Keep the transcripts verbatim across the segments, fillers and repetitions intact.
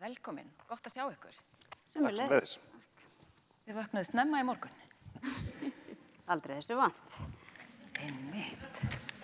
Velkomin, gott að sjá ykkur. Sömuleiðis. Þið vöknuðu snemma í morgun. Aldrei þessu vant. Einmitt.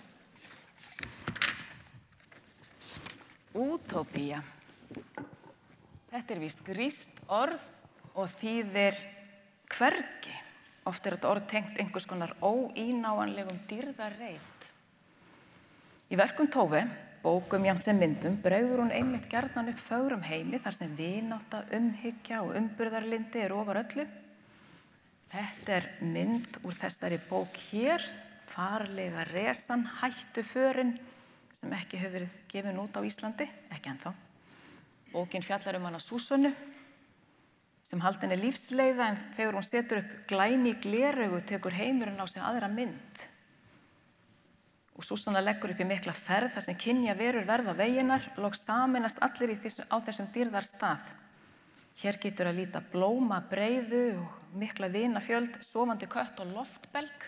Utopia. Þetta er víst grískt orð og þýðir hvergi. Oft er þetta orð tengt einhvers konar óínáanlegum dýrðarreit. Í verkum Tove, bókum jafnt sem myndum, bregður hún einmitt gjarnan upp fögrum heimi þar sem vinátta, umhyggja og umburðarlyndi er ofar öllu. Þetta er mynd úr þessari bók hér, farlega resan, hættu förin, sem ekki hefur verið gefin út á Íslandi, ekki ennþá. Bókin fjallar um hana Súsönnu, sem haldin er lífsleiða, en þegar hún setur upp glæni í gleraugu tekur heimurinn á sig aðra mynd. Og Súsanna leggur upp í mikla ferð þar sem kynja verur verða veginar, loks sameinast allir í þessu, á þessum dýrðarstað. Hér getur að líta blóma, breiðu og mikla vinafjöld, sofandi kött og loftbelg.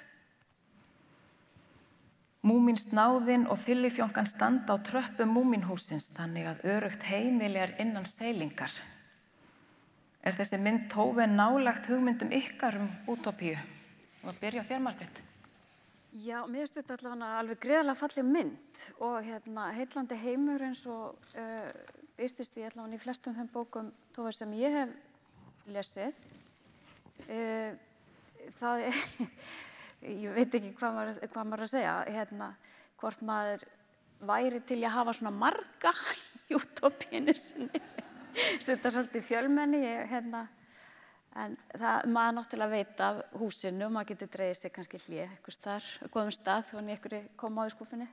Moomins náðin og fyllifjónkan standa á tröppum Moominhússins, þannig að örugt heimili er innan seilingar. Er þessi mynd Tove nálagt hugmyndum ykkar um Utopíu? Og að byrja á þér, Margrét. Já, mér finnst þetta allavega alveg gríðarlega falleg mynd og hérna, heillandi heimur eins og uh, birtist í allavega í flestum þeim bókum Tove sem ég hef lesið. Uh, það er, ég veit ekki hvað maður, hvað maður að segja, hérna, hvort maður væri til að hafa svona marga í Utopíunni sinni. Þetta er svolítið fjölmenni, hérna. En það, maður náttúrulega veit af húsinu og maður getur dreigið sig kannski hlé einhvers þar, góðum stað, þannig einhverju koma á í skúfunni.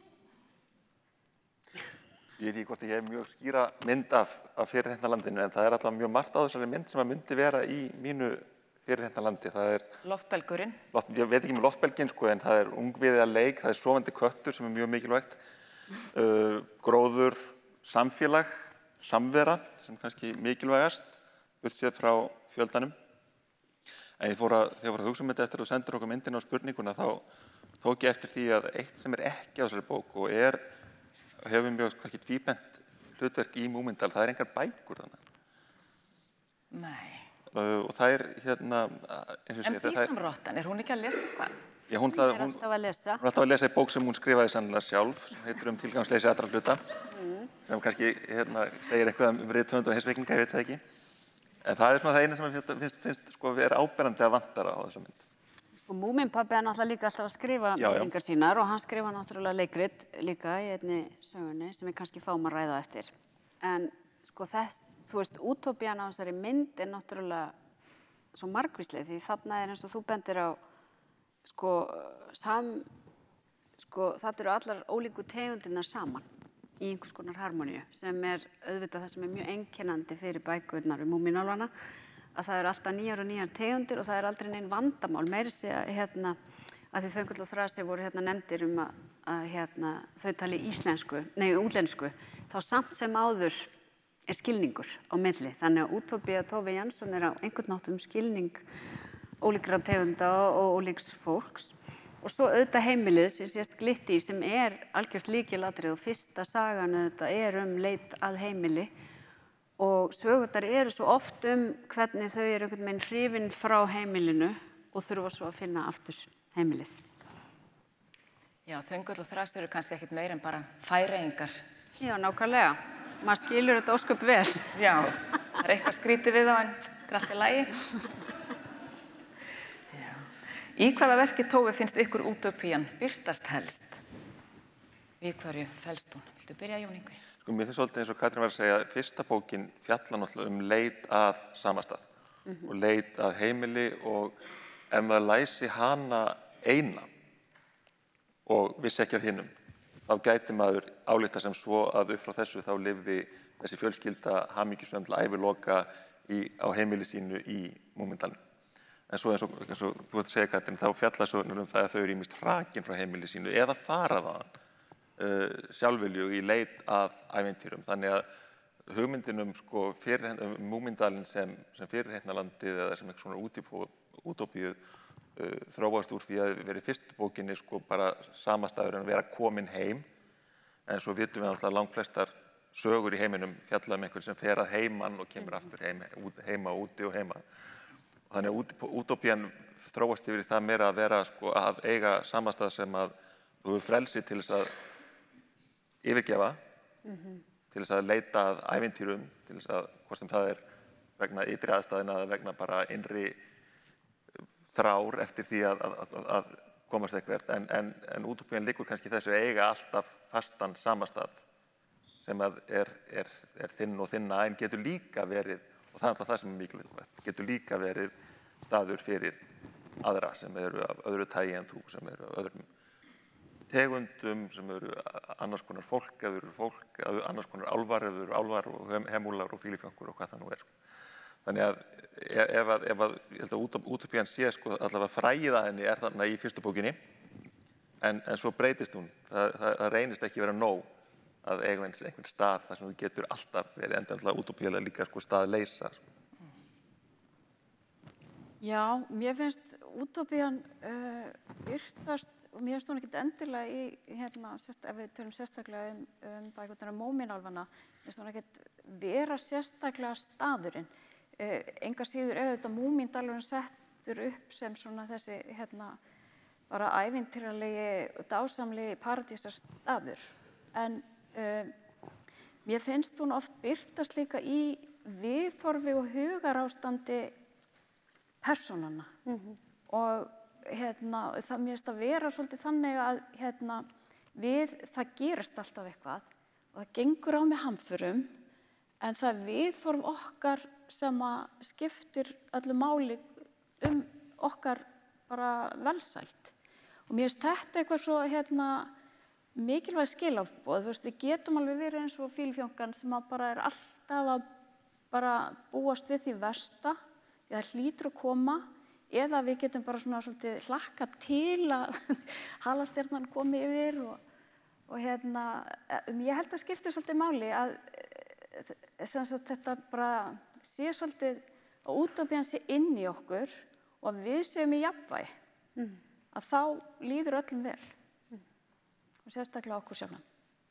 Ég veit ekki hvort ég hef mjög skýra mynd af, af fyrirheitnalandinu, en það er alltaf mjög margt á þessari mynd sem að myndi vera í mínu fyrirheitnalandi. Það er loftbelgurinn. Loft, ég veit ekki með loftbelginn, sko, en það er ungviðiða leik, það er sofandi köttur sem er mjög mikilvægt, uh, gróður, samfélag, samvera sem kannski mikilvægast, burtséð frá fjöldanum. En ég fór að, þegar ég fór að hugsa um þetta eftir að þú sendir okkur myndina á spurninguna, þá tók ég eftir því að eitt sem er ekki á þessari bók og er, hefur mjög kannski tvíbent hlutverk í Moomindal, það er engar bækur þannig. Nei. Uh, og það er hérna, eins og En segja, Bísamrottan, er hún ekki að lesa eitthvað? Já, hún, Hún er hún, alltaf að lesa. hún er alltaf að lesa í bók sem hún skrifaði sannlega sjálf, sem heitir um tilgangsleysi allra hluta, mm. sem kannski hérna, segir eitthvað um rithöfund og heimspekinga, ég veit það ekki. En það er svona það eina sem ég finnst, finnst sko, vera áberandi að vantara á þessa mynd. Og Moomin pabbi er náttúrulega líka alltaf að skrifa minningar sínar og hann skrifa náttúrulega leikrit líka í einni sögunni sem við kannski fáum að ræða eftir. En sko þess, þú veist, Utopían á þessari mynd er náttúrulega svo margvísleg því þarna er eins og þú bendir á sko, sam, sko þetta eru allar ólíku tegundirnar saman í einhvers konar harmoníu sem er auðvitað það sem er mjög einkennandi fyrir bækurnar um Moominálfana að það eru alltaf nýjar og nýjar tegundir og það er aldrei nein vandamál meiri sig að hérna að því Þöngull og Þrasi voru hérna nefndir um að, að hérna þau tali íslensku, nei útlensku þá samt sem áður er skilningur á milli þannig að Utopia Tove Jansson er á einhvern nátt um skilning ólíkra tegunda og ólíks fólks. Og svo auðvitað heimilið sem sést glitti í sem er algjört lykilatriði og fyrsta sagan auðvitað er um leit að heimili og sögurnar eru svo oft um hvernig þau eru einhvern veginn hrifin frá heimilinu og þurfa svo að finna aftur heimilið. Já, Þöngull og Þrasi eru kannski ekkert meira en bara Færeyingar. Já, nákvæmlega. Maður skilur þetta ósköp vel. Já, það er eitthvað skrítið við þá en þetta er allt í lagi. Í hvaða verki Tove finnst ykkur Utopían birtast helst? Í hverju felst hún? Viltu byrja, Jón Yngvi? Sko, mér finnst svolítið eins og Katrín var að segja, fyrsta bókin fjallar náttúrulega um leit að samastað mm-hmm. og leit að heimili og ef maður læsi hana eina og vissi ekki af hinum, þá gæti maður álykta sem svo að upp frá þessu þá lifði þessi fjölskylda hamingjusöm til æviloka í, á heimili sínu í Moomindalnum. En svo eins og, eins og þú ert að segja, Katrín, þá fjallar svo um það að þau eru ýmist hrakin frá heimili sínu eða fara þaðan uh, sjálfvilju í leit að ævintýrum. Þannig að hugmyndin um, sko, fyrir, um Moomindalinn sem, sem fyrirheitnalandið eða sem eitthvað svona útópíu uh, þróast úr því að vera í fyrstu bókinni sko, bara samastaður en vera komin heim. En svo vitum við alltaf langflestar sögur í heiminum fjalla um einhvern sem fer að heiman og kemur aftur heim, heima, úti og heima. Og þannig að Utopían þróast yfir í það meira að vera sko, að eiga samastað sem að þú hefur frelsi til þess að yfirgefa, mm-hmm. til þess að leita að ævintýrum, til þess að hvort sem það er vegna ytri aðstæðina eða vegna bara innri þrár eftir því að, að, að komast eitthvað. En, en, en Utopían liggur kannski þessu eiga alltaf fastan samastað sem að er, er, er þinn og þinna en getur líka verið, og það er alltaf það sem er mikilvægt, getur líka verið staður fyrir aðra sem eru af öðru tagi en þú, sem eru af öðrum tegundum, sem eru annars konar fólk, eða eru fólk, annars konar álfar, eða eru álfar og hemúlar og fílifjöngur og hvað það nú er. Þannig að ef að, ef að ég held að Utopían sé sko allavega fræið að henni er þarna í fyrstu bókinni, en, en svo breytist hún, það, það, það reynist ekki vera nóg að eiga einhvern stað þar sem þú getur alltaf verið endanlega Utopíulega líka sko staðleysa. Sko. Já, mér finnst Utopían uh, birtast, og mér finnst hún ekkert endilega í, hérna, sérst, ef við tölum sérstaklega um, um bækurnar Moomin-álfana, finnst hún ekkert vera sérstaklega staðurinn. Uh, enga síður er þetta Moomin-dalurinn settur upp sem svona þessi, hérna, bara ævintýralegi, dásamlegi paradísar staður. En Uh, mér finnst hún oft birtast líka í viðhorfi og hugarástandi persónanna. Mm-hmm. Og hérna, það mér finnst að vera svolítið þannig að hérna, við, það gerist alltaf eitthvað og það gengur á með hamförum, en það viðhorf okkar sem að skiptir öllu máli um okkar bara velsæld. Og mér finnst þetta eitthvað svo hérna, mikilvæg skilafboð, þú veist, við getum alveg verið eins og fílfjóngan sem að bara er alltaf að bara búast við því versta, því það hlýtur að koma, eða við getum bara svona svolítið hlakka til að halastjarnan komi yfir og, og hérna, ég held að skiptir svolítið máli að sem sagt þetta bara sé svolítið að Utopían sé inn í okkur og að við séum í jafnvægi, mm. að þá líður öllum vel. Og sérstaklega okkur sjálfan.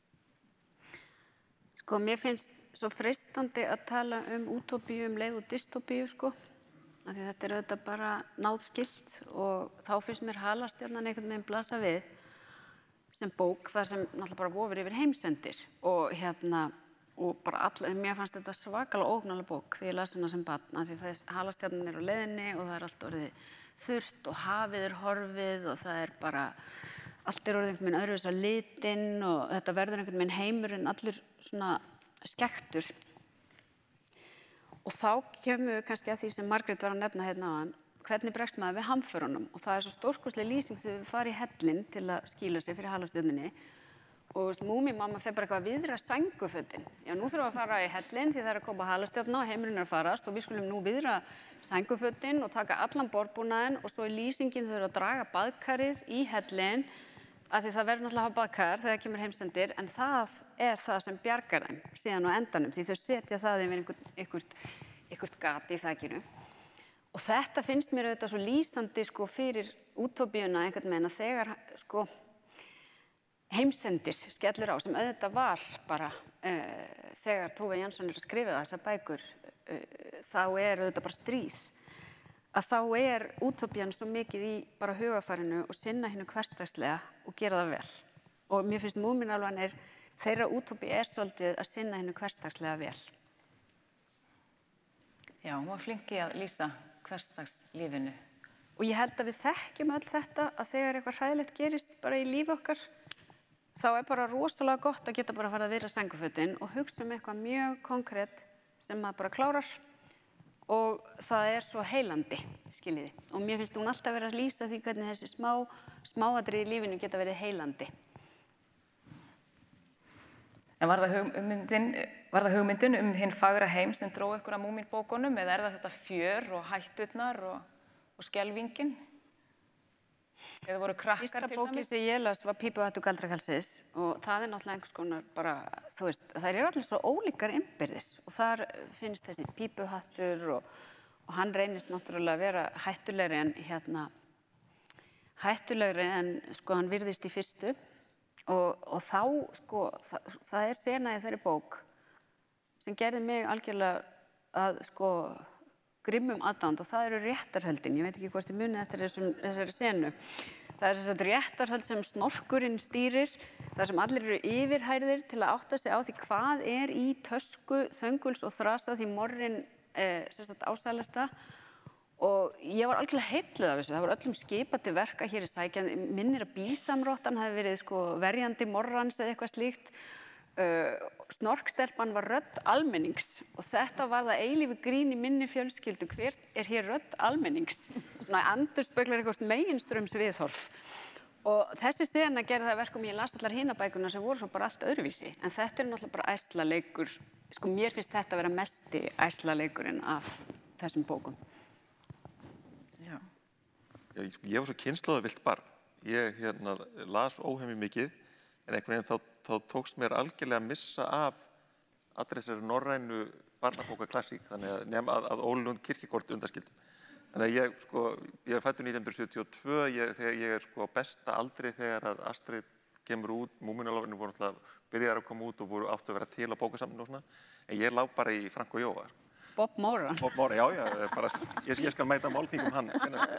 Sko, mér finnst svo freistandi að tala um útópíu um leið og dystopíu, sko. Af því þetta er auðvitað bara náðskilt og þá finnst mér halastjarnan einhvern veginn blasa við sem bók þar sem náttúrulega bara vofir yfir heimsendir og hérna, og bara all, mér fannst þetta svakalega óhugnanlega bók því ég las hana sem barn, af því það halastjarnan er á leiðinni og það er allt orðið þurrt og hafið er horfið og það er bara allt er orðið einhvern veginn öðruvísi á litinn og þetta verður einhvern veginn heimurinn allur svona skekktur. Og þá kemur við kannski að því sem Margrét var að nefna hérna áðan, hvernig bregst maður við hamförunum. Og það er svo stórkostleg lýsing þegar við farum í hellinn til að skýla sig fyrir halastjörnunni. Og Moomin mamma fer bara eitthvað að viðra sængufötin. Já, nú þurfum við að fara í hellinn því það er að koma halastjörna og heimurinn er að farast og við skulum nú viðra sængufötin og taka allan borðbúnaðinn og svo í lýsingin þau eru að draga baðkarið í hellinn af því það verður náttúrulega að hafa baðkar þegar það kemur heimsendir, en það er það sem bjargar þeim síðan á endanum, því þau setja það yfir einhvern, einhvert, einhvert gat í þakinu. Og þetta finnst mér auðvitað svo lýsandi sko, fyrir útópíuna einhvern veginn að þegar sko, heimsendir skellur á, sem auðvitað var bara uh, þegar Tove Jansson er að skrifa þessar bækur, uh, þá er auðvitað bara stríð. Að þá er Utopían svo mikið í bara hugafarinu og sinna hinu hversdagslega og gera það vel. Og mér finnst Moomin-álfanir, þeirra Utopía er svolítið að sinna hinu hversdagslega vel. Já, hún var flinki að lýsa hversdagslífinu. Og ég held að við þekkjum öll þetta að þegar eitthvað hræðilegt gerist bara í lífi okkar, þá er bara rosalega gott að geta bara að fara að vira sængufötin og hugsa um eitthvað mjög konkrétt sem maður bara klárar. Og það er svo heilandi, skiljiði. Og mér finnst hún alltaf vera að lýsa því hvernig þessi smá, smáatriði í lífinu geta verið heilandi. En var það hugmyndin, var það hugmyndin um hinn fagra heim sem dró ykkur að Moomin-bókunum, eða er það þetta fjör og hætturnar og, og skelfingin? Eða voru krakkar til dæmis? Fyrsta bókin sem ég las var Pípuhattur galdrakarlsins og það er náttúrulega einhvers konar bara, þú veist, þær eru allir svo ólíkar innbyrðis og þar finnst þessi pípuhattur og, og hann reynist náttúrulega að vera hættulegri en hérna, hættulegri en sko hann virðist í fyrstu og, og þá sko, það, það er sena í þeirri bók sem gerði mig algjörlega að sko grimmum aðdáanda og það eru réttarhöldin. Ég veit ekki hvort ég muni eftir þessum, þessari senu. Það er þess að réttarhöld sem snorkurinn stýrir, þar sem allir eru yfirhærðir til að átta sig á því hvað er í tösku Þönguls og Þrasa því morrin eh, sem sagt ásælast það. Og ég var algjörlega heilluð af þessu. Það var öllum skipað til verka hér í sækjan. Minnir að bísamrottan hafi verið sko verjandi morrans eða eitthvað slíkt. Uh, Snorkstelpan var rödd almennings og þetta var það eilífu grín í minni fjölskyldu. Hver er hér rödd almennings? Svona endurspeglar eitthvað meginströms viðhorf. Og þessi sena gerði það verkum ég las allar hinabækurnar sem voru svo bara allt öðruvísi. En þetta er náttúrulega bara æslaleikur. Sko mér finnst þetta að vera mesti æslaleikurinn af þessum bókum. Já. Já, ég, ég var svo kynslóðavillt barn. Ég hérna, las óhemmi mikið en einhvern veginn þá þá tókst mér algjörlega að missa af allri þessari norrænu barnabókaklassík, þannig að nema að, að Ólund Kirkegård undanskildum. Þannig að ég, sko, ég er fæddur nítján hundruð sjötíu og tvö, ég, þegar ég er sko besta aldri þegar að Astrid kemur út, Múminálfurinn voru alltaf byrjar að koma út og voru áttu að vera til á bókasamninu og svona, en ég lá bara í Frank og Jóa. Bob Moran. Bob Moran, já, já, bara, ég, ég skal mæta málþingum hann.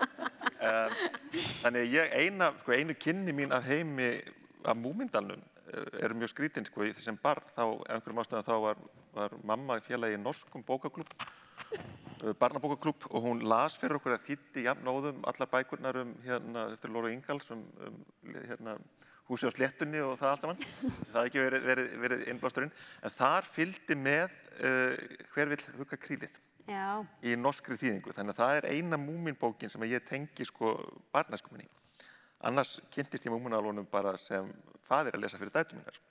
Um, þannig að ég eina, sko, einu kynni mín af heimi af Múmindalnum er mjög skrítinn, sko, í þessum barn, þá, ef einhverjum ástæðum þá var, var mamma í félagi í norskum bókaklúbb, barnabókaklúbb, og hún las fyrir okkur að þýddi jafnóðum allar bækurnar um, hérna, eftir Lóru Ingals, um, um, hérna, Húsið á sléttunni og það allt saman. Það hafði ekki verið, verið, verið innblásturinn, en þar fylgdi með uh, Hver vill hugga krílið Já. Í norskri þýðingu, þannig að það er eina Múminbókin sem ég tengi, sko, barnæsku minni. Annars kynntist ég Múminálfunum bara sem faðir að lesa fyrir dætur mínar.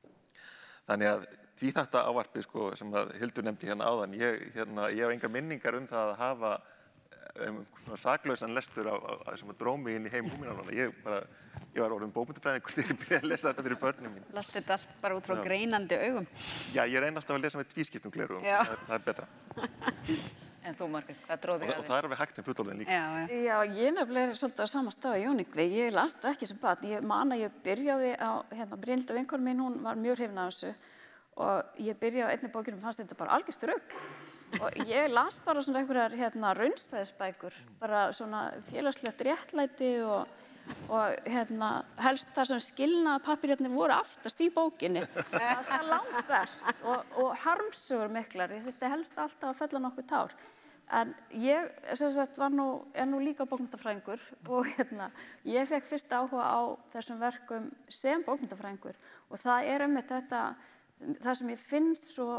Þannig að því þetta ávarpið, sko, sem að Hildur nefndi hérna áðan, ég, hérna, ég hef engar minningar um það að hafa um, svona saklausan lestur á, á, sem að drómi inn í heim Múminálfuna. Ég, bara, ég var orðinn bókmenntafræðingur þegar ég byrjaði að lesa þetta fyrir börnum mín. Last þetta allt bara út frá greinandi augum. Já, ég reyni alltaf að lesa með tvískiptum gleraugum. Það, það er betra. En þú, Margrét, hvað dróð þig að þig? Og það er alveg hægt sem fullorðin líka. Já, já. Já, ég nefnilega er svolítið á sama stað á Jón Yngvi. Ég las það ekki sem barn. Ég man að ég byrjaði á, hérna, Brynhildur vinkona mín, hún var mjög hrifin af þessu og ég byrjaði á einni bókinu og fannst þetta bara algjört rugl. Og ég las bara svona einhverjar, hérna, raunsæðisbækur, bara svona félagslegt réttlæti og, og hérna, helst þar sem skilnaðarpappírarnir voru aftast í bókinni. Það var langt best og, og harmsögur miklar. Ég þurfti helst alltaf að fella nokkuð tár. En ég sem sagt, var nú, er nú líka bókmenntafræðingur og hérna, ég fekk fyrst áhuga á þessum verkum sem bókmenntafræðingur og það er einmitt þetta, það sem ég finnst svo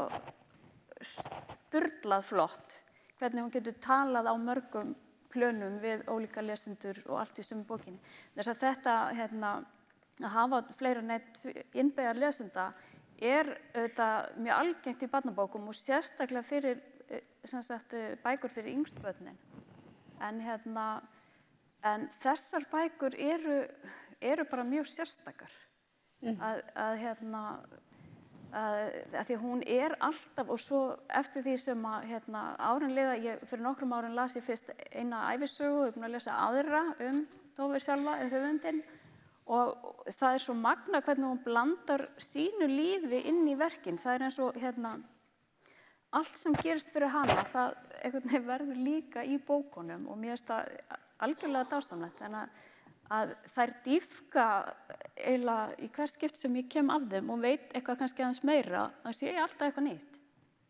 sturlað flott, hvernig hún getur talað á mörgum plönum við ólíka lesendur og allt í sömu bókinni. Þess að þetta, hérna, að hafa fleira neitt innbeygðar lesenda er auðvitað mjög algengt í barnabókum og sérstaklega fyrir sem sagt, bækur fyrir yngstu börnin. En, hérna, en þessar bækur eru, eru bara mjög sérstakar. Mm. Að, að, hérna, að, að því hún er alltaf, og svo eftir því sem að, hérna, árin liða, ég, fyrir nokkrum árin las ég fyrst eina ævisögu, ég er búin að lesa aðra um Tove sjálfa, höfundinn, og það er svo magna hvernig hún blandar sínu lífi inn í verkin. Það er eins og, hérna, allt sem gerist fyrir hana, það einhvern veginn verður líka í bókunum og mér finnst það algjörlega dásamlegt. En að, að þær dýpka eiginlega í hvert skipt sem ég kem af þeim og veit eitthvað kannski aðeins meira, þá sé ég alltaf eitthvað nýtt.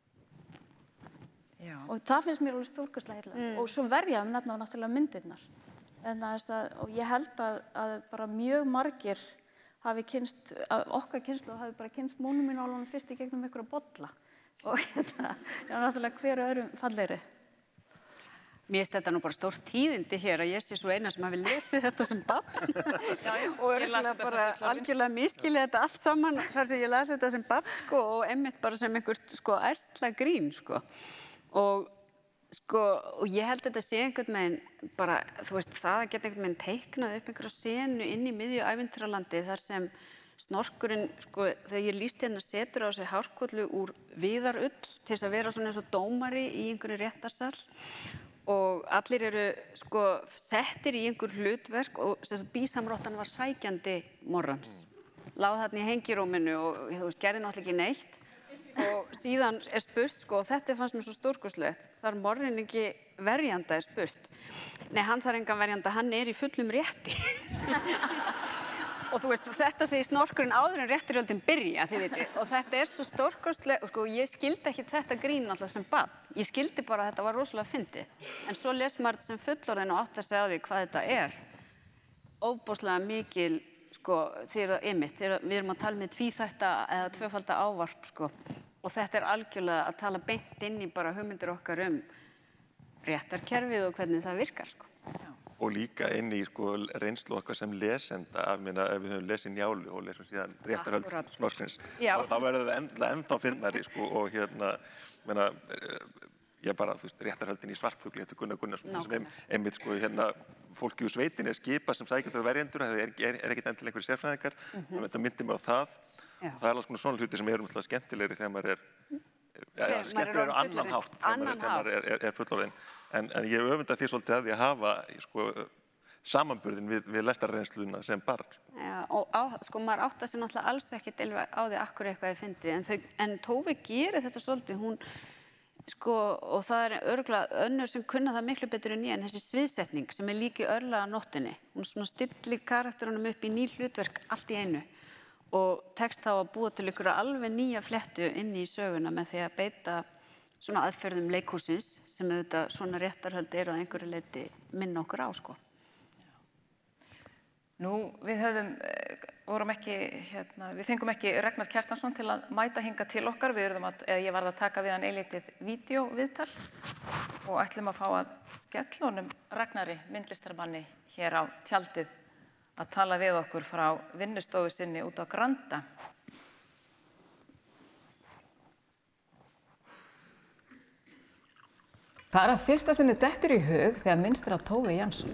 Já. Og það finnst mér alveg stórkostlega heillandi. Mm. Og svo verja um nefna náttúrulega myndirnar. En að, og ég held að, að bara mjög margir hafi kynst, að okkar kynslu hafi bara kynst Múminálfunum fyrst í gegnum einhverja bolla. Og þetta er náttúrulega hver öðrum fallegri. Mér finnst þetta nú bara stórt tíðindi hér að ég sé svo eina sem hafi lesið þetta sem barn. Já, já, og örugglega bara algjörlega miskilið þetta allt saman þar sem ég las þetta sem barn, sko, og einmitt bara sem einhvert, sko, ærsla grín, sko. Og, sko, og ég held þetta sé einhvern veginn bara, þú veist, það að geta einhvern veginn teiknað upp einhverja senu inn í miðju ævintýralandi þar sem snorkurinn, sko, þegar ég lýsti hérna setur á sig hárkollu úr viðarull til þess að vera svona eins og dómari í einhverju réttarsal og allir eru, sko, settir í einhver hlutverk og þess að bísamrottan var sækjandi morrans. Láð þarna í hengirúminu og, þú veist, gerði náttúrulega ekki neitt Og síðan er spurt, sko, og þetta fannst mér svo stórkostlegt, þar morðingi verjanda er spurt. Nei, hann þarf engan verjanda, hann er í fullum rétti. Og þú veist, þetta segir snorkurinn áður en réttarhöldin byrja, þið viti. Og þetta er svo stórkostlegt, sko, ég skildi ekki þetta grín alltaf sem barn. Ég skildi bara að þetta var rosalega fyndið. En svo les maður þetta sem fullorðin og átt að segja á því hvað þetta er. Óbúslega mikil, sko, þegar einmitt, þegar við erum að tala með tvíþætta eða tvöfalda ávarp, sko. Og þetta er algjörlega að tala beint inn í bara hugmyndir okkar um réttarkerfið og hvernig það virkar, sko. Og líka inn í sko, reynslu okkar sem lesenda, af minna, ef við höfum lesið Njálu og lesum síðan réttarhöld Snorksins, þá verður það enda, enda fyndnari, sko, og hérna, meina, ég bara, þú veist, réttarhöldin í Svartfugli, þetta Gunnar Gunnarsson, sem einmitt, sko, hérna, fólki úr sveitinni er skipað sem sækjendur og verjendur, það er, er, er ekkert endilega einhverjir sérfræðingar, mm-hmm. þetta myndi mig á það, Já. Það er alveg svona svona hluti sem eru náttúrulega skemmtilegri þegar maður er, ja, ja, skemmtilegri á annan hátt, þegar maður er, er, er fullorðinn. En, en ég öfunda því svolítið að því að hafa sko, samanburðin við, við lestarreynsluna sem barn. Já, og á, sko, maður átti sig náttúrulega alls ekkert á því akkur eitthvað ég fyndi, en, þau, en Tove gerir þetta svolítið, hún, sko, og það er örugglega önnur sem kunna það miklu betur en ég, en þessi sviðsetning sem er líki örlaga nóttinni, hún svona stillir karakterunum upp í ný hlutverk allt í einu og tekst þá að búa til ykkur alveg nýja fléttu inn í söguna með því að beita svona aðferðum leikhúsins sem auðvitað svona réttarhöld eru að einhverju leyti minna okkur á, sko. Nú, við höfðum, vorum ekki, hérna, við fengum ekki Ragnar Kjartansson til að mæta hinga til okkar. Við erum að, ég varð að taka við hann eilítið vídeóviðtal og ætlum að fá að skella honum Ragnari, myndlistarmanni, hér á tjaldið að tala við okkur frá vinnustofu sinni út á Granda. Hvað er að fyrsta sem þið dettur í hug þegar minnst er á Tove Jansson?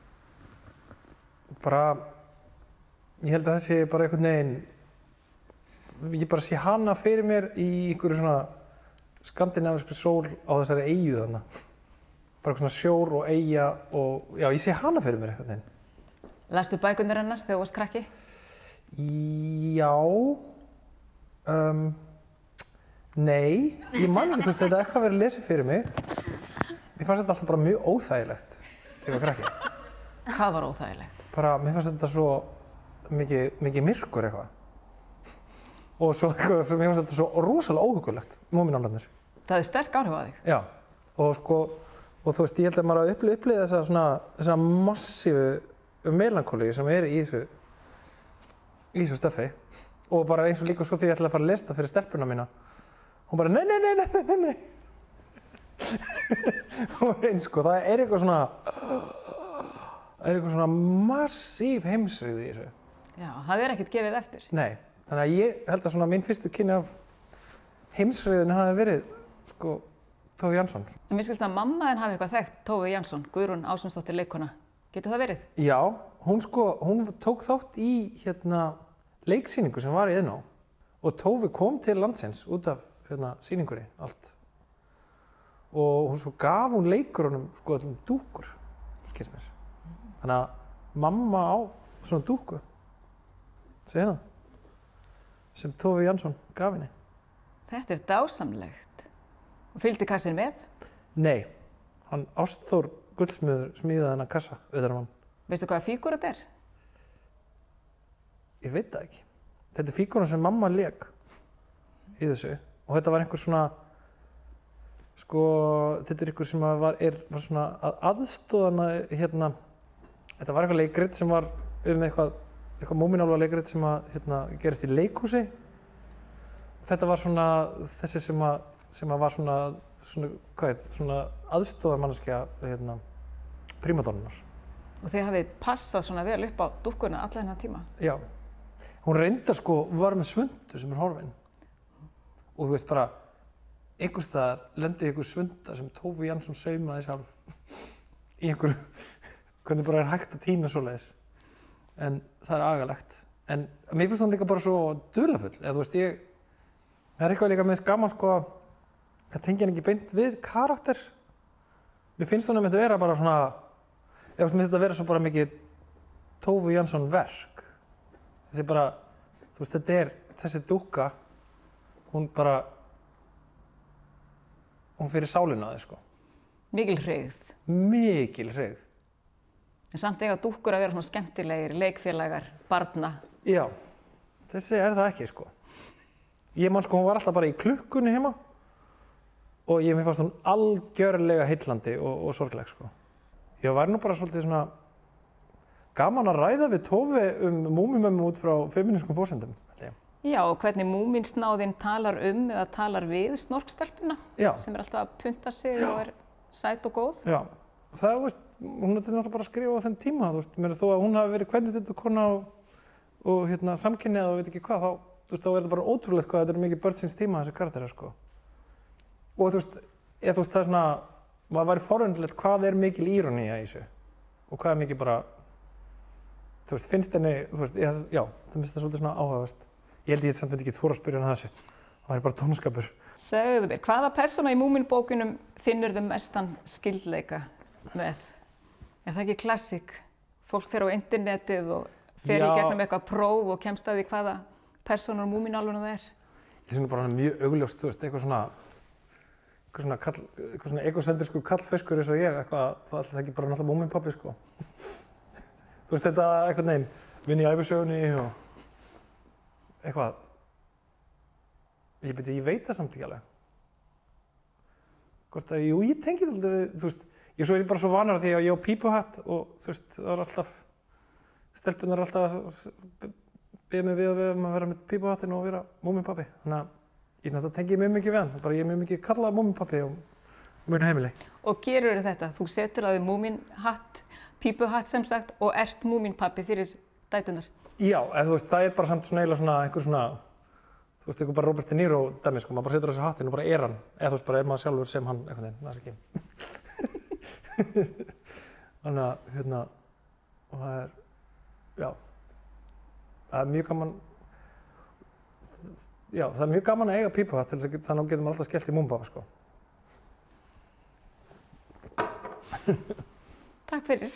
Bara, ég held að það sé bara einhvern veginn, ég bara sé hana fyrir mér í einhverju svona skandinavísku sól á þessari eyju þarna. Bara eitthvað svona sjór og eyja og, já, ég sé hana fyrir mér einhvern veginn. Lastu bækurnar hennar þegar þú varst krakki? Já, um, nei, ég man ekki, þú veist, þetta er eitthvað verið lesið fyrir mig. Mér fannst þetta alltaf bara mjög óþægilegt þegar ég var krakki. Hvað var óþægilegt? Bara, mér fannst þetta svo mikið, mikið myrkur eitthvað. Og svo eitthvað, mér fannst þetta svo rosalega óhugulegt, Moomin-álfarnir. Það er sterk áhrif á þig? Já, og sko, og þú veist, ég held að maður að upplifa þessa svona, þessa massífu melankólíu sem er í þessu, í þessu stöffi. Og bara eins og líka svo því ég ætlaði að fara að lesa það fyrir stelpuna mína. Hún bara, nei, nei, nei, nei, nei, nei, nei. Og eins sko, það er eitthvað svona, það er eitthvað svona massíf heimsrýði í þessu. Já, það er ekkert gefið eftir. Nei, þannig að ég held að svona mín fyrstu kynni af heimsrýðinu hafi verið, sko, Tove Jansson. En mér skilst að mamma þinn hafi eitthvað þekkt, Tove Jansson, Guðrún Ásmundsdóttir leikkona. Getur það verið? Já, hún sko, hún tók þátt í hérna leiksýningu sem var í Iðnó og Tove kom til landsins út af hérna sýningunni allt. Og hún svo gaf hún leikurunum sko öllum dúkur, skilst mér. Þannig að mamma á svona dúku, segja það, sem Tove Jansson gaf henni. Þetta er dásamlegt. Og fylgdi kassinn með? Nei, hann Ástþór Gullsmiður smíðaði hennar kassa utan um hann. Veistu hvaða fígúra þetta er? Ég veit það ekki. Þetta er fígúran sem mamma lék í þessu og þetta var einhver svona, sko, þetta er einhver sem var, er, var svona að aðstoðana hérna, þetta var eitthvað leikrit sem var um eitthvað, eitthvað Moomin-álfa leikrit sem að hérna gerist í leikhúsi. Þetta var svona þessi sem að, sem að var svona, svona, hvað heit, svona aðstoðarmanneskja hérna prímadonnunar. Og þið hafið passað svona vel upp á dúkkuna alla þennan tíma? Já. Hún reyndar sko, var með svundu sem er horfin. Og þú veist bara, einhvers staðar lendi einhver svunda sem Tove Jansson saumaði sjálf í einhverju, hvernig bara er hægt að týna svoleiðis. En það er agalegt. En mér finnst hún líka bara svo dularfull. Eða þú veist, ég, það er eitthvað líka með gaman sko að það tengja hann ekki beint við karakter. Mér finnst hún að þetta vera bara svona, eða þú veist, mér finnst þetta vera svo bara mikið Tove Jansson verk. Þessi bara, þú veist, þetta er þessi dúkka, hún bara hún fyrir sálina á þig, sko. Mikil hreigð. Mikil hreigð. En samt eiga dúkkur að vera svona skemmtilegir, leikfélagar, barna. Já, þessi er það ekki, sko. Ég man, sko, hún var alltaf bara í klukkunni heima og ég mér fannst hún algjörlega heillandi og, og sorgleg, sko. Ég var nú bara svolítið svona gaman að ræða við Tove um múmimömmu út frá femínískum forsendum, held ég. Já, og hvernig múminsnáðinn talar um eða talar við snorkstelpuna, Já. sem er alltaf að punta sig Já. Og er sæt og góð. Já, það, veist, hún er náttúrulega bara að skrifa á þeim tíma, þú veist, mér er þó að hún hafi verið kvenréttindakona og, og hérna, samkynhneigð og veit ekki hvað, þá, þú veist, þá er þetta bara ótrúlegt hvað þetta er mikið börn síns tíma, þessi karakterar, sko. Og þú veist, ég, þú veist, það er svona, maður væri forvitnilegt hvað er mikil írónía í þessu og hvað er mikið bara, þú veist, finnst henni, þú veist, ég, já, það finnst það svolítið svona áhugavert. Ég held ég samt myndi ekki þora að spyrja hana þessu, það væri bara tónskapur. Segðu mér, hvaða persóna í Moomin-bókunum finnur þau mestan skyldleika með? Er það ekki klassík? Fólk fer á internetið og fer Já. Í gegnum eitthvað próf og kemst að því hvaða persónur Moomin-álfunum það er? Ég finnst bara mjög augljóst, þú veist, eitthvað svona, eitthvað svona, kall, eitthvað svona egocentrisku kallföskur eins og ég, eitthvað, það er ekki bara náttúrulega Moomin-pabbi, sko. Þú veist, þetta eitthvað neginn, vinn í ævisögunni og eitthvað. Ég beti, ég veit það samt ekki alveg. Hvort að, jú, ég tengi þetta alltaf við, þú veist, ég svo er bara svo vanar því að ég á pípuhatt og þú veist, það er alltaf, stelpunar er alltaf að biðja mig við að við að vera með pípuhattinn og vera Moomin-pabbi. Þannig að ég náttúrulega tengi mjög mikið við hann, bara ég er mjög mikið kallað Moomin-pabbi og mjög heimili. Og gerur þetta? Þú setur að þið Moomin-hatt, pípuhatt sem sagt og ert Moomin-pabbi fyrir dæturnar? Já, eða þú veist, það er bara samt svona eiginlega svona einhver svona, þú veist, einhver bara Robert De Niro dæmi, sko, maður bara setur þessi hattinn og bara er hann, eða þú veist, bara er maður sjálfur sem hann, einhvern veginn, það er ekki. Þannig að, hérna, og það er, já, það er mjög gaman, já, það er mjög gaman að eiga pípuhatt til þess að þannig getur maður alltaf skellt í Moomin-pabba, sko. Takk fyrir.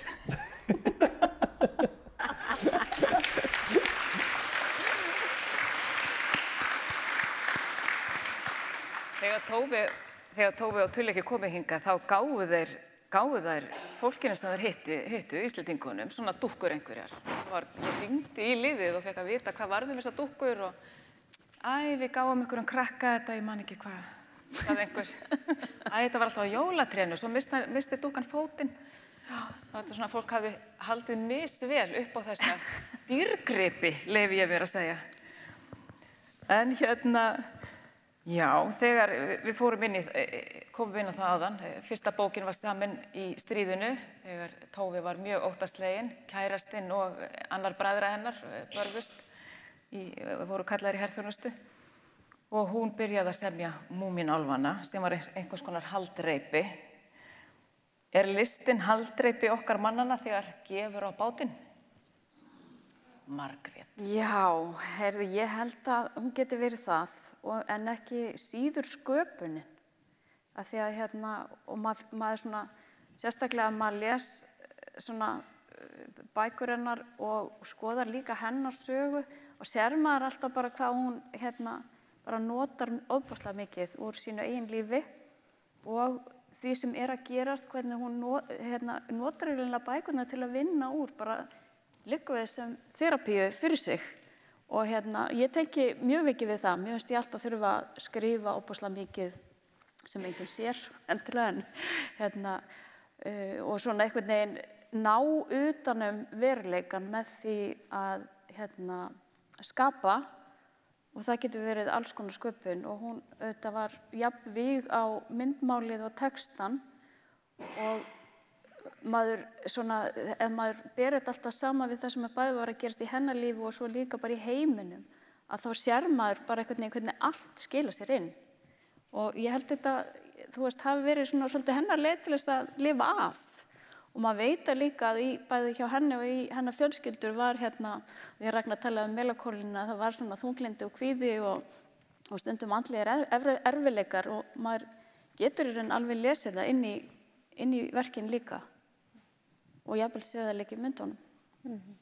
Þegar Tove, þegar Tove og Tulli ekki komið hingað, þá gáfu þeir, gáfu þeir fólkinu sem þeir hitti, hittu, Íslendingunum, svona dúkkur einhverjar. Var, ég hringdi í liðið og fekk að vita hvað varðum þessar dúkkur og æ, við gáfum einhverjum krakka þetta, ég man ekki hvað, hvað einhver. Æ, þetta var alltaf á jólatrénu, svo misti, misti dúkkan fótinn. Það var þetta svona, fólk hafi haldið misvel upp á þessa dýrgripi, leyfi ég verið að segja. En hérna, já, þegar við fórum inn í, komum inn á það áðan, fyrsta bókin var samin í stríðinu, þegar Tove var mjög óttaslegin, kærastinn og annar bræðra hennar börðust, í, voru kallaðir í herþjónustu og hún byrjaði að semja Moomin-álfana sem var einhvers konar haldreipi. Er listin haldreipi okkar mannanna þegar gefur á bátinn? Margrét. Já, heyrðu, ég held að hún geti verið það. En ekki síður sköpunin. Af því að hérna, og maður, maður svona, sérstaklega að maður les svona bækur hennar og skoðar líka hennar sögu og sér maður alltaf bara hvað hún hérna bara notar ofboðslega mikið úr sínu eigin lífi og því sem er að gerast, hvernig hún not, hérna, notar eiginlega bækurnar til að vinna úr, bara liggur við sem þerapíu fyrir sig. Og hérna, ég tengi mjög mikið við það. Mér finnst ég alltaf þurfa að skrifa óbúslega mikið sem enginn sér endilega en hérna, uh, og svona einhvern veginn ná utanum veruleikan með því að hérna, skapa og það getur verið alls konar sköpun og hún auðvitað var jafn víg á myndmálið og textan og maður svona, ef maður ber þetta alltaf saman við það sem bæði var að gerast í hennar lífi og svo líka bara í heiminum, að þá sér maður bara einhvern veginn hvernig allt skila sér inn. Og ég held þetta, þú veist, hafi verið svona svolítið hennar leið til þess að lifa af. Og maður veit að líka að í, bæði hjá henni og í hennar fjölskyldur var hérna, og ég Ragnar talaði um melankólíuna, það var svona þunglyndi og kvíði og, og stundum andlegir er, erfiðleikar og maður getur í raun alveg lesið það inn í, inn í verkin líka. Og jafnvel séð það líka í myndunum. Mm-hmm.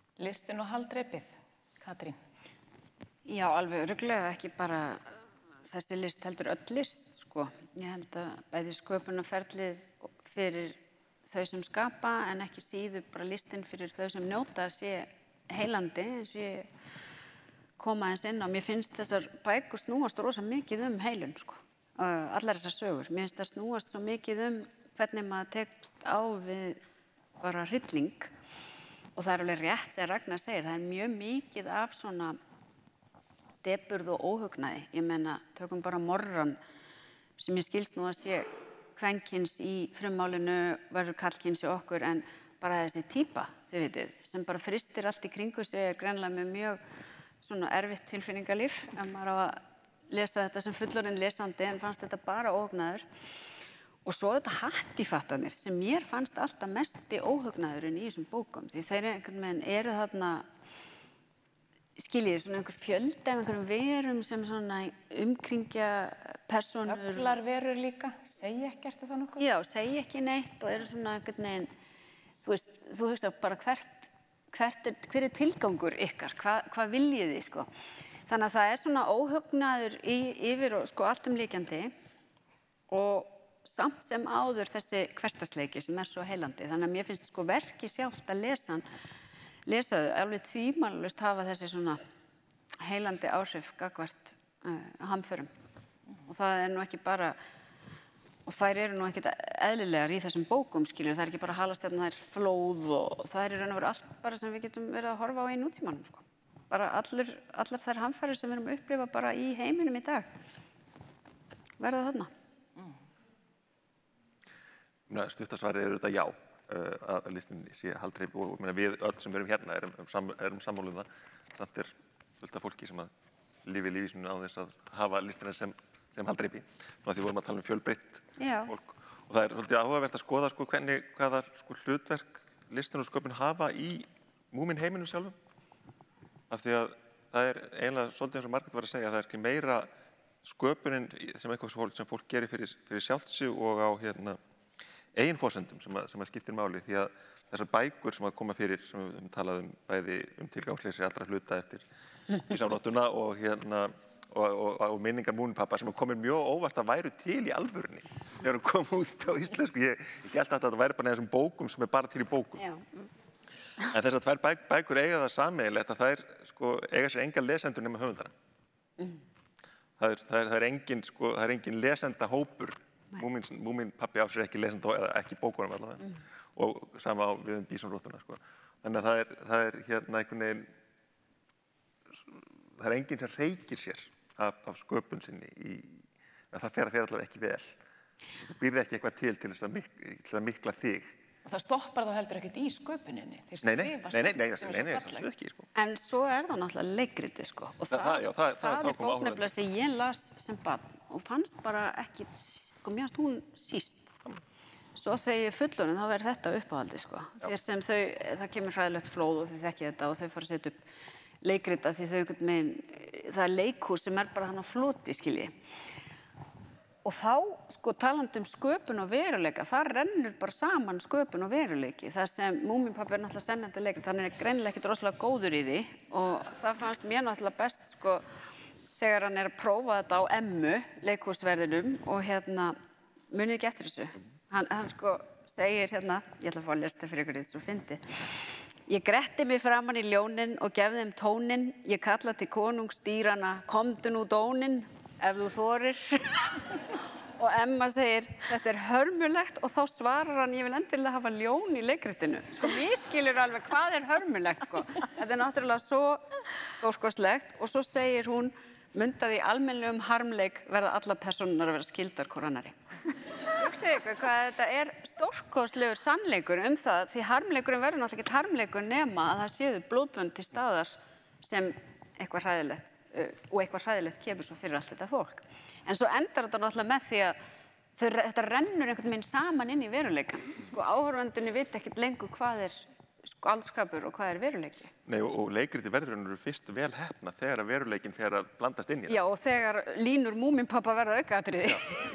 Listin og haldreipið, Katrín? Já, alveg örugglega ekki bara þessi list heldur öll list, sko. Ég held að bæði sköpunarferlið fyrir þau sem skapa en ekki síður bara listin fyrir þau sem njóta sé heilandi eins og ég kom aðeins inn á. Mér finnst þessar bækur snúast rosa mikið um heilun, sko. Allar þessar sögur. Mér finnst það snúast svo mikið um hvernig maður tekst á við bara hrylling og það er alveg rétt sem Ragnar segir, það er mjög mikið af svona depurð og óhugnaði. Ég meina, tökum bara morran sem ég skilst nú að sé kvenkyns í frummálinu verður kallkyns í okkur en bara þessi típa, þið vitið, sem bara fristir allt í kringu sig er greinilega með mjög svona erfitt tilfinningalíf ef maður á að lesa þetta sem fullorðinn lesandi en fannst þetta bara óhugnaður. Og svo þetta hattifattanir sem mér fannst alltaf mesti óhugnaðurinn í þessum bókum því þeir einhvern veginn eru þarna skiljiði svona einhver fjöldi af einhverjum verum sem svona umkringja persónur. Öflar verur líka, segja ekkert það nokkuð? Já, segja ekki neitt og eru svona einhvern veginn, þú veist, þú veist bara hvert, hvert er, hver er tilgangur ykkar, Hva, hvað viljið þið, sko. Þannig að það er svona óhugnaður í, yfir og sko alltumlíkjandi og samt sem áður þessi hversdagsleiki sem er svo heilandi. Þannig að mér finnst sko verki sjálft að lesa hann, lesa þau, alveg tvímælalaust hafa þessi svona heilandi áhrif gagnvart uh, hamförum. Og það er nú ekki bara, og þær eru nú ekkert eðlilegar í þessum bókum, skilur, það er ekki bara halastefna, það er flóð og það er í raun og veru allt bara sem við getum verið að horfa á í nútímanum, sko. Bara allur, allar þær hamfarir sem við erum að upplifa bara í heiminum í dag verða þarna. Stuttasvarið er auðvitað já, að listin sé haldreipi og við öll sem erum hérna erum, erum sammála um það. Samt er fullt af fólki sem að lifi lífi sínu á þess að hafa listina sem, sem haldreipi. Svona því vorum að tala um fjölbreytt fólk. Og það er svolítið áhugavert að skoða sko, hvernig, hvaða sko, hlutverk listin og sköpun hafa í Moomin heiminum sjálfum. Af því að það er eiginlega svolítið eins og Margrét var að segja, það er ekki meira sköpunin sem eitthvað sem fólk gerir fyrir, fyrir sjálft sig og á hérna eigin forsendum sem að, sem að skiptir máli því að þessar bækur sem að koma fyrir sem við um talaðum bæði um tilgangsleysi allra hluta eftir í samnáttuna og hérna og, og, og minningar Moomin-pappa sem komir mjög óvart að væru til í alvörunni þegar hún kom út á íslensku. Ég, ég held að þetta væri bara þessum bókum sem er bara til í bókum. Já. En þessar tvær bæk, bækur eiga það sameiginlegt að það er sko eiga sér enga lesendur nema höfundana. Mm. Það er, það er, það er engin sko það er engin lesenda hópur. Moomins, Moomin pappi á sér ekki lesenda eða ekki bókunum allavega mm. og sama á við um bísonróttuna sko. Þannig að það er, það er hérna einhvern veginn það er enginn sem reykir sér af, af sköpun sinni í að það fer að fer allavega ekki vel. Þú býrði ekki eitthvað til til þess að, mik til að mikla þig. Og það stoppar þá heldur ekkert í sköpuninni. Nei, nei, nei, nei, nei, nei, nei, það sé ekki sko. En svo er það náttúrulega leikriti sko og það, það, já, það, það, það er bóknefnilega sem ég las sem barn og fannst bara ekki sko, mér fannst hún síst. Svo þegar ég er fullorðin, þá verður þetta uppáhaldi, sko. Þegar sem þau, það kemur hræðilegt flóð og þau þekki þetta og þau fara að setja upp leikrita því þau einhvern veginn, það er leikhús sem er bara hann á floti, skilji. Og þá, sko, talandi um sköpun og veruleika, það rennur bara saman sköpun og veruleiki. Það sem Moomin-pappi er náttúrulega semjandi leikrit, hann er greinilega ekkert rosalega góður í því og það fannst mér náttúrulega best, sko, þegar hann er að prófa þetta á Emmu, leikhúsverðinum og hérna, munið ekki eftir þessu. Hann, hann sko segir hérna, ég ætla að fá að lesa þetta fyrir ykkur í þessu fyndi. Ég gretti mig framan í ljónin og gefði þeim tónin, ég kalla til konungsdýrana, komdu nú dónin, ef þú þorir. Og Emma segir, þetta er hörmulegt og þá svarar hann, ég vil endilega hafa ljón í leikritinu. Sko, við skilur alveg hvað er hörmulegt, sko. Þetta er náttúrulega svo stórkostlegt og svo segir hún, mundaði í almennlegum harmleik verða alla persónunar að vera skildar hvor annarri. Hugsið ykkur hvað þetta er stórkostlegur sannleikur um það því harmleikurinn verður náttúrulega ekki harmleikur nema að það séu blóðbönd til staðar sem eitthvað hræðilegt uh, og eitthvað hræðilegt kemur svo fyrir allt þetta fólk. En svo endar þetta náttúrulega með því að þau, þetta rennur einhvern veginn saman inn í veruleikann. Sko áhorfandinn veit ekkert lengur hvað er sko aldskapur og hvað er veruleiki. Nei, og, og leikriti verður eru fyrst vel heppna þegar að veruleikin fer að blandast inn í það. Já, og þegar línur Moomin-pappa verða aukaatriði.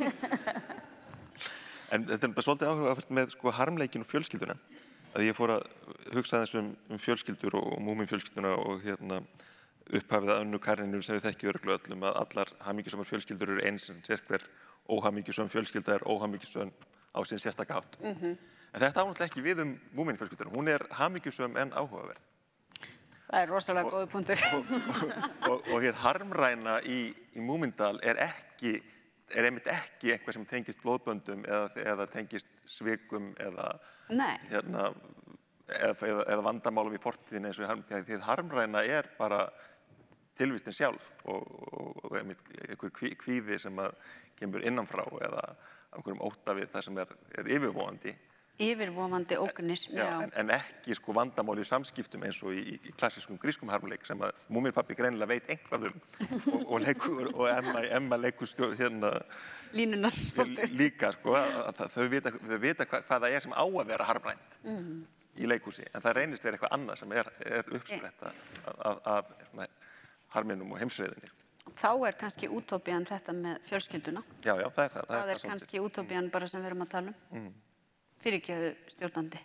En þetta er bara svolítið áhugavert með sko harmleikin og fjölskylduna. Að ég fór að hugsa þess um, um fjölskyldur og, og Moomin fjölskylduna og hérna upphafið að önnu Karínu sem við þekkjum örugglega öllum að allar hamingjusamar fjölskyldur eru eins en sérhver óhamingjusöm fjölskylda er óhamingjusöm á sinn sérstaka hátt. Mhm. En þetta á náttúrulega ekki við um Moomin fjölskylduna. Hún er hamingjusöm en áhugaverð. Það er rosalega góður punktur. Og, og, og, og hér harmræna í, í Moomindal er ekki, er einmitt ekki eitthvað sem tengist blóðböndum eða, eða tengist svikum eða, hérna, eða, eða, eða vandamálum í fortíðinni eins og harm, því harmræna er bara tilvistin sjálf og, og, og einmitt einhver kvíði sem að kemur innanfrá eða einhverjum ótta við það sem er, er yfirvofandi. Yfirvofandi ógnir, já. já en, en ekki sko vandamál í samskiptum eins og í, í klassískum grískum harmleik sem að Moomin pabbi greinilega veit einhvað um og, og, leiku, og Emma, Emma leikur stjórn hérna línunar líka sko að, að þau vita, þau vita hva, hvað það er sem á að vera harmrænt mm. í leikhúsi en það reynist vera eitthvað annað sem er, er uppspretta af, af, af harminum og heimsreiðinni. Þá er kannski útópían þetta með fjölskylduna. Já, já, það er það. Það, það er, er kannski útópían bara sem við erum að tala um. Mm. Fyrirgefðu stjórnandi.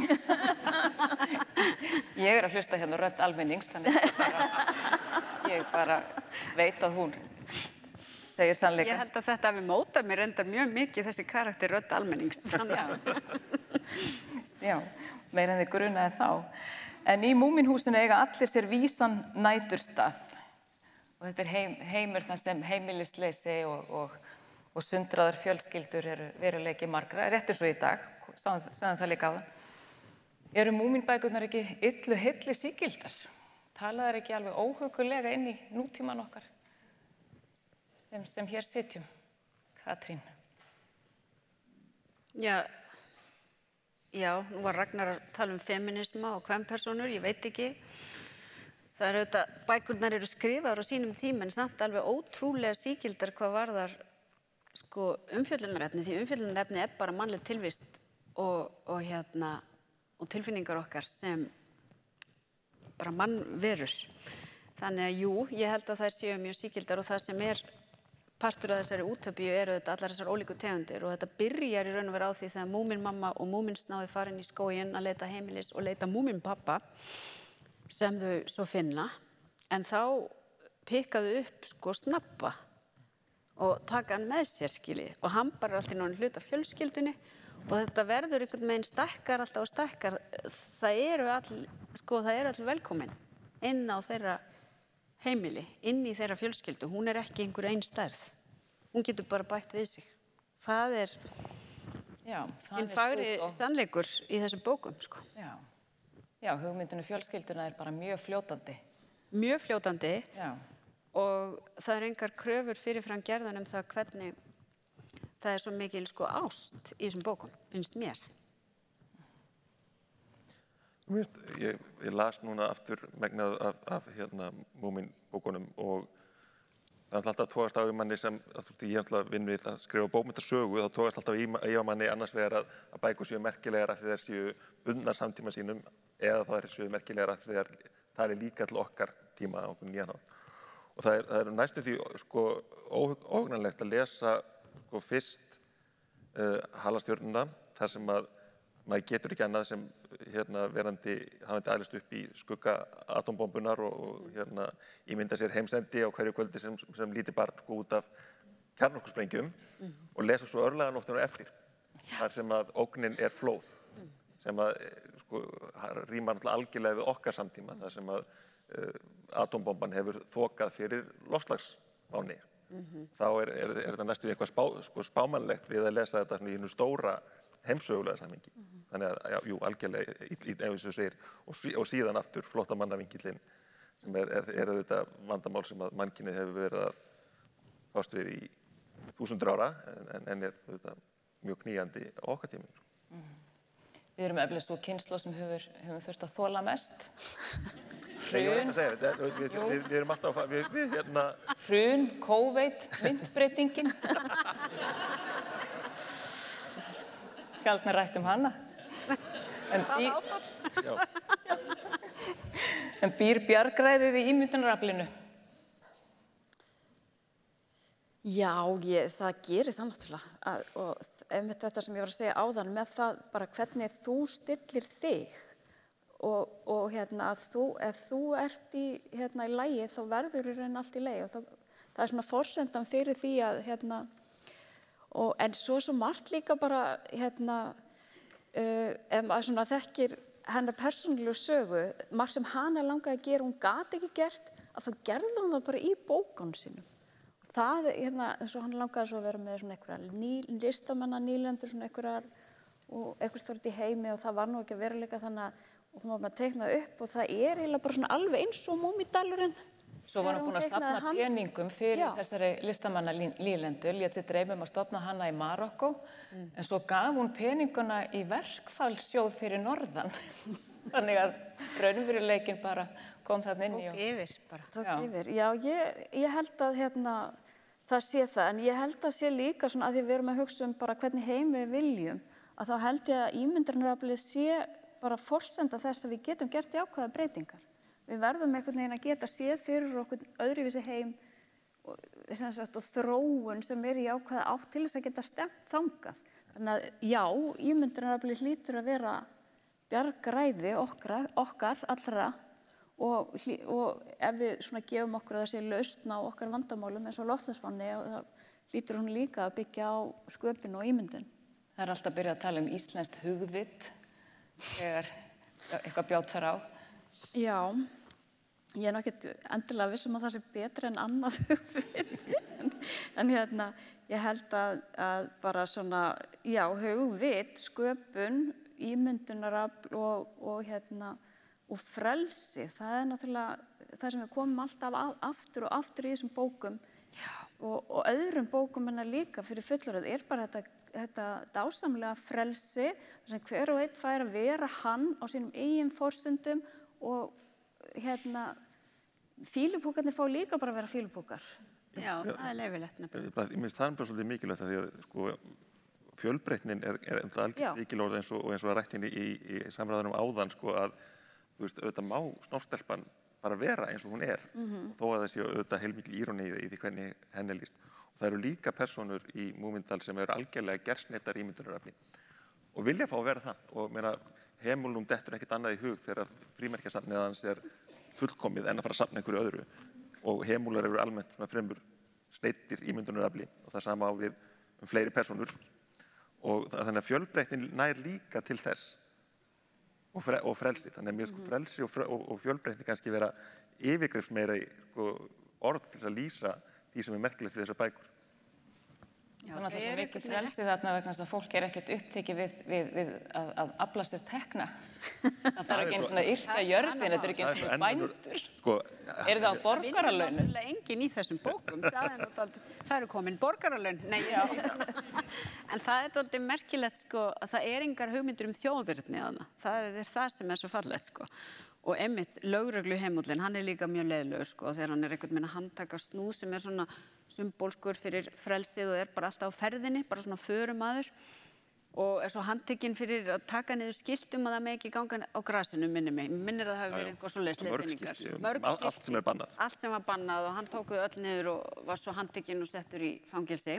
Ég er að hlusta hérna rödd almennings, þannig að bara, ég bara veit að hún segir sannleika. Ég held að þetta hafi mótað mér enda mjög mikið þessi karakter rödd almennings. Já, meira en þið grunaði þá. En í Moomin-húsinu eiga allir sér vísan næturstað. Og þetta er heim, heimur þar sem heimilisleysi og, og, og sundraðar fjölskyldur eru veruleiki margra, rétt eins og í dag. Sáðum það líka á það. Eru Moomin-bækurnar ekki illu hilli sígildar? Tala þær ekki alveg óhugulega inn í nútíman okkar sem, sem hér sitjum? Katrín. Já, já, nú var Ragnar að tala um feminisma og kvenpersónur, ég veit ekki. Það eru auðvitað, bækurnar eru skrifaðar á sínum tíma en samt alveg ótrúlega sígildar hvað varðar sko, umfjöllunarefni, því umfjöllunarefni er bara mannleg tilvist og, og, hérna, og tilfinningar okkar sem bara mannverur. Þannig að jú, ég held að þær séu mjög sígildar og það sem er partur af þessari útópíu eru þetta allar þessar ólíku tegundir og þetta byrjar í raun og vera á því þegar Moomin mamma og Moomins náðu farin í skóginn að leita heimilis og leita Moomin pappa sem þau svo finna, en þá pikkaðu upp sko snabba og taka hann með sér skilji og hann bara alltaf náttúrulega hluta fjölskyldunni og þetta verður einhvern veginn stækkar alltaf og stækkar. Það eru all, sko, það eru all velkomin inn á þeirra heimili, inn í þeirra fjölskyldu. Hún er ekki einhver einn stærð. Hún getur bara bætt við sig. Það er einn fagri sannleikur í þessum bókum, sko. Já. Já, hugmyndinu fjölskylduna er bara mjög fljótandi. Mjög fljótandi. Já. Og það er engar kröfur fyrirfram gerðan um það hvernig það er svo mikil sko ást í þessum bókum, finnst mér. Mér ég, ég las núna aftur megnað af, af hérna, Moomin bókunum og það er alltaf tókast á í manni sem, að, ég er alltaf vinn við að skrifa bókmenntasögu, þá tókast alltaf í, í á manni annars vegar að, að bækur séu merkilegar af því þær séu bundnar samtíma sínum eða það séu merkilegar af því þær það er líka til okkar tíma á okkur nýjan átt. Og það er, það er næstu því sko, óhugnanlegt að lesa sko, fyrst uh, halastjörnuna þar sem að maður getur ekki annað sem hérna, verandi hafandi alist upp í skugga atombombunar og, og hérna, ímynda sér heimsendi á hverju kvöldi sem, sem lítið barn sko, út af kjarnorkusprengjum mm. og lesa svo örlaganóttina eftir ja. Þar sem að ógnin er flóð mm. sem að sko, rýmar náttúrulega algjörlega við okkar samtíma mm. þar sem að uh, atombomban hefur þokað fyrir loftslagsváni. Mm-hmm. Þá er, er, er þetta næstu eitthvað spá, sko, spámannlegt við að lesa þetta í einu stóra heimsögulega samhengi. Mm-hmm. Þannig að, já, jú, algjörlega, ef þessu segir, og, sí, og síðan aftur flóttamannavinkillinn sem er, er, er auðvitað vandamál sem að mannkynið hefur verið að fást við í þúsundur ára, en, en er auðvitað mjög knýjandi á okkar tímum. Mm-hmm. Við erum eflaust svo kynslóð sem hefur, hefur þurft að þola mest. Hrun. Segja, við, við, við, við erum alltaf að, við, við hérna... Hrun, COVID, myndbreytingin. Sjaldnar rætt um hana. En, bí... en býr bjargræðið í ímyndunaraflinu? Já, ég, það gerir það náttúrulega. Að, og einmitt þetta sem ég var að segja áðan með það bara hvernig þú stillir þig og, og hérna, að þú, ef þú ert í, hérna, í lagi, þá verður í raun allt í lagi. Og það, það er svona forsendan fyrir því að, hérna, og, en svo svo margt líka bara, hérna, uh, ef maður svona þekkir hennar persónulegu sögu, margt sem hana langaði að gera, hún gat ekki gert, að þá gerði hún það bara í bókunum sínum. Það, hérna, eins og hann langaði svo að vera með svona einhverjar ný, listamanna nýlendur, svona einhverjar, og einhvers þar út í heimi og það var nú ekki að veruleika þannig að hún var með að teikna upp og það er eiginlega bara svona alveg eins og Múmíndalurinn. Svo var hún búin að safna peningum fyrir Já. Þessari listamanna nýlendu, lét sér dreifum að stofna hana í Marokkó, mm. en svo gaf hún peninguna í verkfallssjóð fyrir norðan. Þannig að raunveruleikinn bara kom þarna inn í. Tók yfir bara. Tók yfir. Já, ég, ég held að hérna, það sé það, en ég held að sé líka svona að því við erum að hugsa um bara hvernig heim við viljum, að þá held ég að ímyndunaraflið sé bara forsenda þess að við getum gert jákvæða breytingar. Við verðum einhvern veginn að geta séð fyrir okkur öðruvísi heim og, sagt, og þróun sem er í jákvæða átt til þess að geta stemt þangað. Þannig að já, ímyndunaraflið hlýtur að vera bjargræði okkar, okkar allra og, og ef við svona gefum okkur að það sé lausn á okkar vandamálum eins og loftslagsvánni, þá hlýtur hún líka að byggja á sköpun og ímyndun. Það er alltaf byrjað að tala um íslenskt hugvit þegar eitthvað bjátt þar á. Já, ég er náttúrulega endilega vissum að það sé betra en annað hugvit. en, en hérna, ég held að, að bara svona, já, hugvit, sköpun, ímyndunarafl og, og, hérna, og frelsi, það er náttúrulega það sem við komum alltaf að, aftur og aftur í þessum bókum og, og öðrum bókum en líka fyrir fullorðið er bara þetta þetta dásamlega frelsi sem hver og einn fær að vera hann á sínum eigin forsendum og hérna fílupúkarnir fá líka bara að vera fílupúkar. Já, það er leyfilegt nefnilega. Ég minnst það er bara svolítið mikilvægt að því að sko, fjölbreytnin er, er algjört lykilorð eins og, og eins og að rættinni í, í samræðunum áðan sko að þú veist, auðvitað má snorkstelpan bara vera eins og hún er mm-hmm. og þó að það sé auðvitað heilmikil íróni í því hvernig henni er lýst. Það eru líka persónur í Múmindal sem eru algjörlega gersneyttar ímyndunarafli og vilja fá að vera það og meina, hemulnum dettur ekkert annað í hug þegar frímerkjasafnið hans er fullkomið en að fara að safna einhverju öðru og hemúlar eru almennt fremur sneyttir ímyndunarafli og það sama á við um fleiri persónur og þannig að fjölbreytnin nær líka til þess og, fre, og frelsi, þannig að mér sko frelsi og, og, og fjölbreytni kannski vera yfirgripsmeira sko, orð til að lýsa því sem er merkilegt við þessar bækur. Já, þannig að það er svo mikið frelsi þarna vegna þess að fólk er ekkert upptekið við, við, við að, að afla sér tekna. Það þarf ekki eins og yrta jörðin, þetta er ekki eins og bændur. Sko, eru það á borgaralaunum? Það er náttúrulega enginn í þessum bókum. Það, er náttúrulega, það eru komin borgaralaun. Nei, ég segi svona. En það er náttúrulega merkilegt sko, að það er engar hugmyndir um þjóðvirðni þarna. Það er það sem er svo fallegt sko. Og einmitt lögregluheimúllinn, hann er líka mjög leiðilegur sko, þegar hann er einhvern veginn að handtaka snúð sem er svona symbolskur fyrir frelsið og er bara alltaf á ferðinni, bara svona förumaður og er svo handtekinn fyrir að taka niður skiltum að það með ekki ganga á grasinu, minni mig. Minnir að það hafi verið einhver svoleiðis leiðbeiningar. Mörg skilti, allt sem er bannað. Allt sem var bannað og hann tók þau öll niður og var svo handtekinn og settur í fangelsi.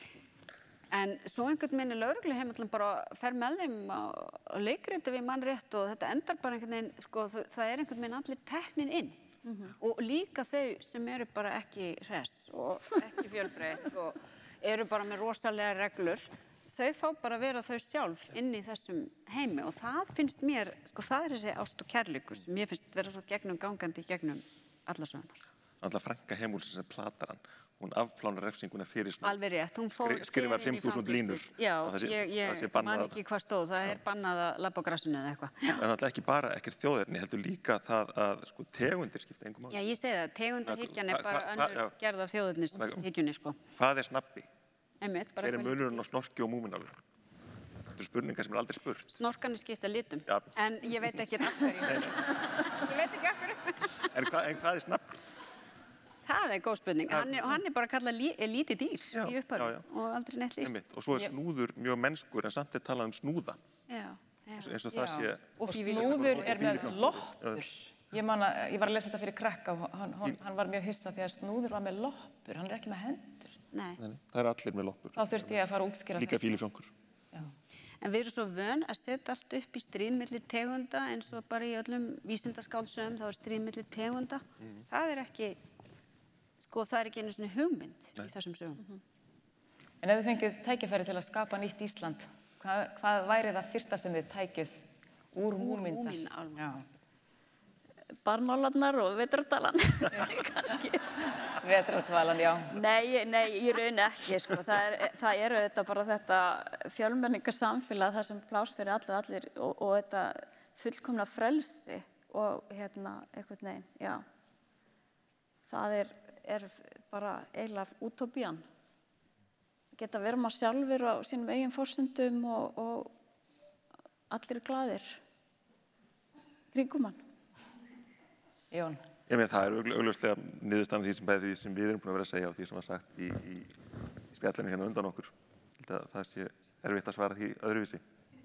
En svo einhvern veginn er lögregluheimillinn bara fer með þeim að leikrita við mann rétt og þetta endar bara einhvern veginn, sko, það er einhvern veginn allir teknin inn. Mm-hmm. Og líka þau sem eru bara ekki hress og ekki fjölbreytt og eru bara með rosalega reglur, þau fá bara að vera þau sjálf inn í þessum heimi og það finnst mér, sko það er þessi ást og kærleikur sem mér finnst vera svo gegnum gangandi gegnum alla sögunar. Alla Franka Heimúlsins sem platar hann. Hún afplánar refsinguna fyrir snúð. Alveg rétt, hún fór skrifar fimm þúsund línur. Já, sé, ég, ég man ekki hvað stóð, það er bannað að labba á grassinu eða eitthvað. En það er ekki bara ekkert þjóðerni, heldur líka það að sko, tegundir skipta engum máli. Já, ég segi það, tegundahyggjan er bara önnur gerð af þjóðernishyggjunni, sko. Hvað er snabbi? Einmitt, bara hver er munurinn á snorki og múminálfur? Þetta eru spurningar sem er aldrei spurt. Snorkanir skipta litum, Já. En ég veit ekki af hverju. Ég veit ekki af hverju. En hvað, en hvað er snabbi? Það er góð spurning. Hann er, hann er bara kallað lí, lítið dýr já, í upphæðu og aldrei neitt lýst. Einmitt. Og svo er snúður mjög mennskur en samt er talað um snúða. Já, já. Eins og það sé... Og snúður er með loppur. Ég, man að, ég var að lesa þetta fyrir krakka og hann, hann, hann var mjög hissa því að snúður var með loppur. Hann er ekki með hendur. Nei. Nei, það er allir með loppur. Þá þurfti ég að fara að útskýra Líka fílifjónkur. Já. En við erum svo vön að setja allt upp í stríð milli tegunda eins og bara í öllum vísindaskáldsögum þá er stríð milli tegunda. Mm. Það er ekki, sko það er ekki einu svona hugmynd Nei. Í þessum sögum. Mm-hmm. En ef þið fengið tækifæri til að skapa nýtt Ísland, hvað, hvað væri það fyrsta sem þið tækið úr Moomindar? Úr Moomin Barnálarnar og vetrardalan, kannski. Vetrardvalan, já. Nei, nei, í raun ekki, sko. Það er, það eru þetta bara þetta fjölmenningarsamfélag, það sem pláss fyrir allir allir og, og þetta fullkomna frelsi og hérna, einhvern veginn, já. Það er, er bara eiginlega utopían. Geta verið maður sjálfur á sínum eigin forsendum og, og allir glaðir kringum hann. Jón. Ég meina, það er augljóslega niðurstaðan því sem, því sem við erum búin að vera að segja og því sem var sagt í, í, í spjallinu hérna undan okkur. Það sé erfitt að svara því öðruvísi.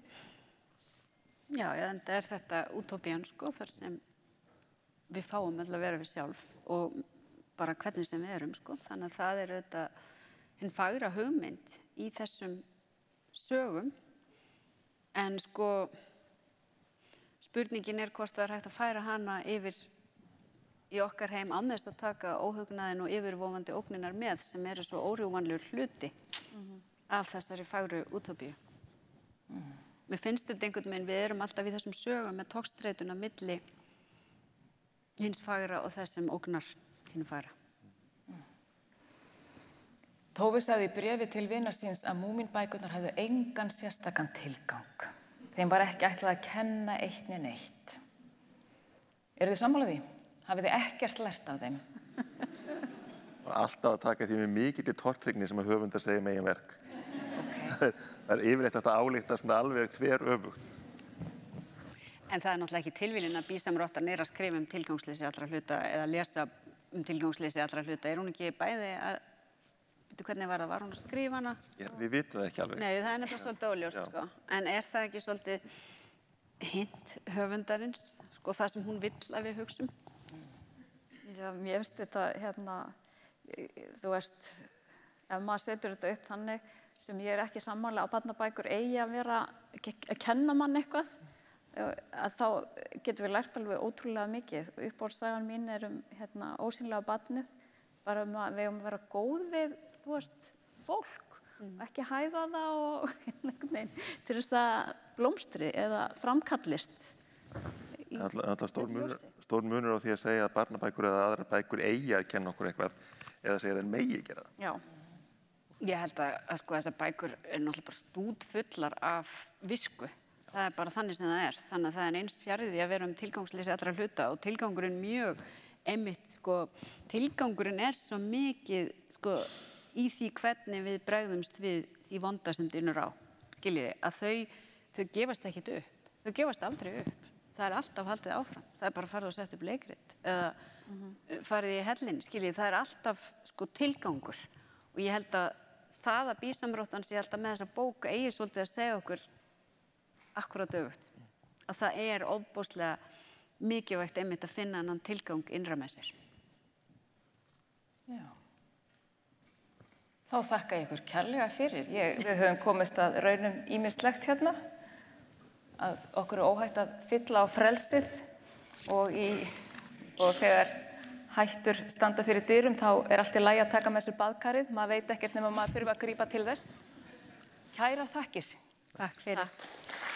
Já, en það er þetta utopían, sko, þar sem við fáum öll að vera við sjálf og bara hvernig sem við erum, sko. Þannig að það er auðvitað hinn fagra hugmynd í þessum sögum. En sko, spurningin er hvort það er hægt að færa hana yfir í okkar heim án þess að taka óhugnaðinn og yfirvofandi ógninar með sem eru svo órjúvanlegur hluti mm-hmm. af þessari fagru utopíu. Mm. Mér finnst þetta einhvern veginn, við erum alltaf í þessum sögum með togstreituna milli hins fagra og þess sem ógnar hinu fagra. Mm. Tove sagði í bréfi til vinar síns að Moomin-bækurnar hefðu engan sérstakan tilgang. Þeim var ekki ætlað að kenna eitt né neitt. Eru þið sammála því? Hafið þið ekkert lært af þeim? Alltaf að taka því með mikilli tortryggni sem að höfundar segja með eigin verk. Okay. Það er, það er yfirleitt að álíkta svona alveg þver öfugt. En það er náttúrulega ekki tilviljun að bísamrottan er að skrifa um tilgangsleysi allra hluta eða lesa um tilgangsleysi allra hluta. Er hún ekki bæði að, veitu hvernig var það, var hún að skrifa hana? Já, við vitum það ekki alveg. Nei, það er nefnilega svolítið óljóst, sko. En er það ekki svolítið hint höfundarins, sko, það sem hún vill að við hugsum? Já, mér finnst þetta, hérna, þú veist, ef maður setur þetta upp þannig sem ég er ekki sammála á barnabækur eigi að vera, að kenna mann eitthvað, að þá getum við lært alveg ótrúlega mikið. Uppáhaldssagan mín er um, hérna, ósýnilega barnið, bara um að við eigum að vera góð við, þú veist, fólk, mm. ekki hæfa það og einhvern veginn til þess að blómstri eða framkallist. Alltaf stór munur, stór munur á því að segja að barnabækur eða aðrar bækur eigi að kenna okkur eitthvað eða segja að þeir megi gera það. Já, ég held að, að sko, þessar bækur er náttúrulega bara stútfullar af visku. Það er bara þannig sem það er. Þannig að það er eins fjarið því að vera um tilgangsleysi allra hluta og tilgangurinn mjög einmitt, sko, tilgangurinn er svo mikið, sko, í því hvernig við bregðumst við því vonda sem dynur á, skiljiði, að þau, þau gefast ekkert upp. Þau gefast aldrei upp. Það er alltaf haldið áfram. Það er bara farið að setja upp leikrit eða mm-hmm. farið í hellinn, skiljið. Það er alltaf, sko, tilgangur. Og ég held að það að bísamróttan sé alltaf með þessa bók eigi svolítið að segja okkur akkúrat öfugt. Að það er ofboðslega mikilvægt einmitt að finna annan tilgang innra með sér. Já. Þá þakka ég ykkur kærlega fyrir. Ég, við höfum komist að raunum ýmislegt hérna. Að okkur er óhætt að fylla á frelsið og, í, og þegar hættur standa fyrir dyrum þá er allt í lagi að taka með sér baðkarið. Maður veit ekkert nema maður þurfa að grípa til þess. Kærar þakkir. Takk fyrir. Takk.